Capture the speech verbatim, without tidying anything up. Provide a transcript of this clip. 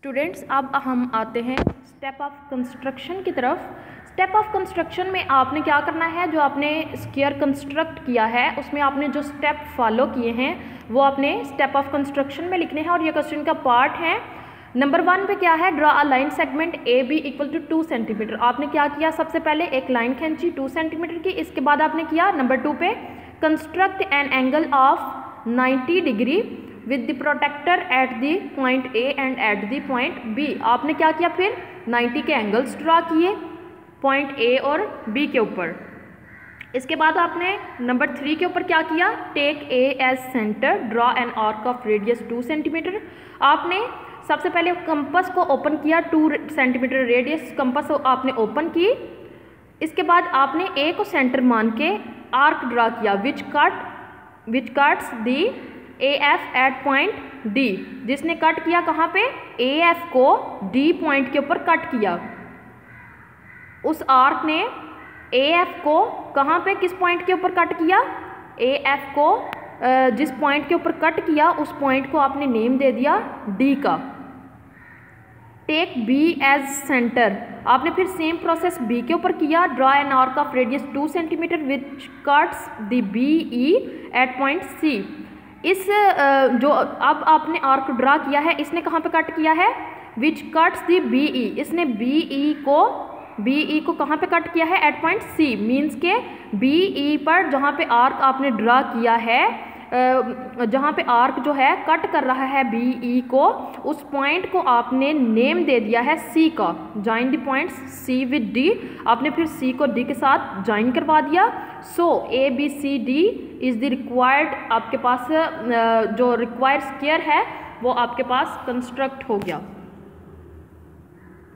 Students, अब हम आते हैं स्टेप ऑफ कंस्ट्रक्शन की तरफ। स्टेप ऑफ कंस्ट्रक्शन में आपने क्या करना है, जो आपने स्क्वायर कंस्ट्रक्ट किया है उसमें आपने जो स्टेप फॉलो किए हैं वो आपने स्टेप ऑफ कंस्ट्रक्शन में लिखने हैं और ये क्वेश्चन का पार्ट है। नंबर वन पे क्या है, draw a line segment A B equal to two centimetre. आपने क्या किया, सबसे पहले एक लाइन खींची टू सेंटीमीटर की। इसके बाद आपने किया नंबर टू पे construct an angle of ninety degree with the protector at the point A and at the point B. आपने क्या किया, फिर नाइन्टी के एंगल्स ड्रा किए पॉइंट ए और बी के ऊपर। इसके बाद आपने नंबर थ्री के ऊपर क्या किया, take A as centre, draw an arc of radius two centimetre. आपने सबसे पहले कंपस को ओपन किया, टू सेंटीमीटर रेडियस कंपस आपने ओपन की। इसके बाद आपने ए को सेंटर मान के आर्क ड्रा किया which cut which cuts the A F at point D, जिसने कट किया कहाँ पे, ए एफ को डी पॉइंट के ऊपर कट किया। उस आर्क ने ए एफ को कहाँ पे, किस पॉइंट के ऊपर कट किया, ए एफ को जिस पॉइंट के ऊपर कट किया उस पॉइंट को आपने नेम दे दिया डी का। टेक बी एज सेंटर, आपने फिर सेम प्रोसेस बी के ऊपर किया, draw an arc of radius two centimetre which cuts the B E at point C. इस जो अब आपने आर्क ड्रा किया है इसने कहाँ पे कट किया है, which cuts the B E, इसने बी ई को बी ई को कहाँ पे कट किया है, एट पॉइंट सी। मीन्स के बी ई पर जहाँ पे आर्क आपने ड्रा किया है, जहाँ पे आर्क जो है कट कर रहा है बी ई को, उस पॉइंट को आपने नेम दे दिया है सी का। Join the points C with D, आपने फिर सी को डी के साथ जॉइन करवा दिया। So A B C D is the required, आपके पास जो रिक्वायर्ड स्क्वायर है वो आपके पास कंस्ट्रक्ट हो गया।